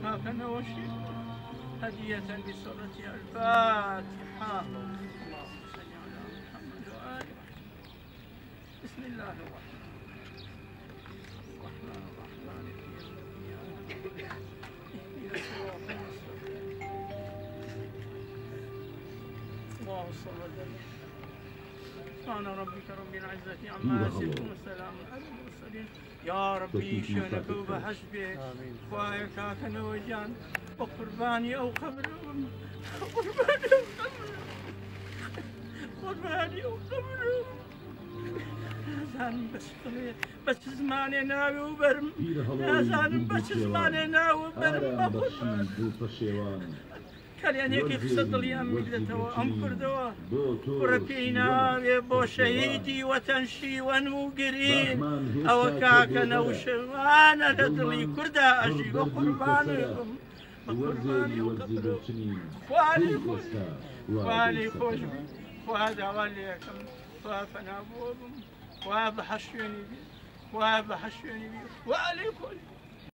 هكذا وشيء هدية بسرتها الفاتحة. اللهم صل على محمد وآل محمد. بسم الله الرحمن الرحيم. اهدنا الصراط المستقيم. الله صل وسلم. سبحان ربك رب العزة عما يصفون وسلام على المرسلين. يا ربي شأنك وبحسبك وآيك نوجان وقرباني أو قبرهم قرباني أو قبرهم بس زماني ناوي وبرم نازان بس زماني ناوي وبرم كليانيك قصد لي أم ملتوا أم كردوا وربينا بو شهيدي وتنشي ونوقرين أو كاكنا وشوانا لدلي كردا أجي وقربانهم وقرباني وقبرهم خوالي خوش وهذا وليكم وفنا بوهم وبحشيني بي وبحشيني بي وعليكم